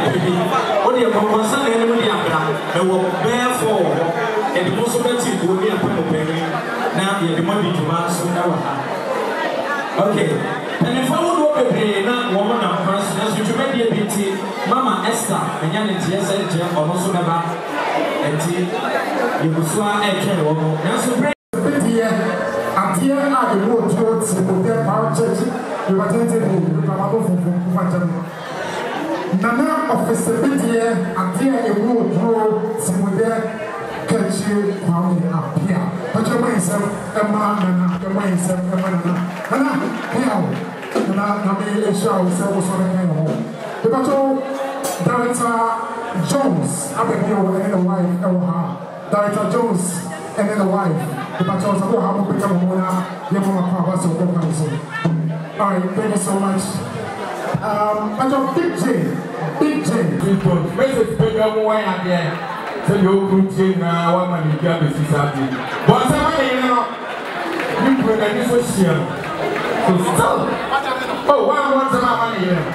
What do you want? Something in the Abra, and will bear for and the possibility will be a penny. Now, the money to man soon. Okay, and if I would be not woman of person, as you may be a beauty, Mama Esther, and Yanni TSL, or also never, and you will swear a care woman. Now, and here are the road towards the power church. We were attending the Nana of the Sabitia, and here a road road, some there catch you coming up here. But your way, sir, a man, your way, sir, a man, and I made a show, so was on the home. The battle, Director Jones, I beg you, and a wife, Director Jones, and then a wife. The battle was a how to become a mona, your mama, so go council. Alright, thank you so much. But Big J, message bigger one out there. So you could change now, one man you got the society. But you put a new social. So stop. Oh, one wants a money here.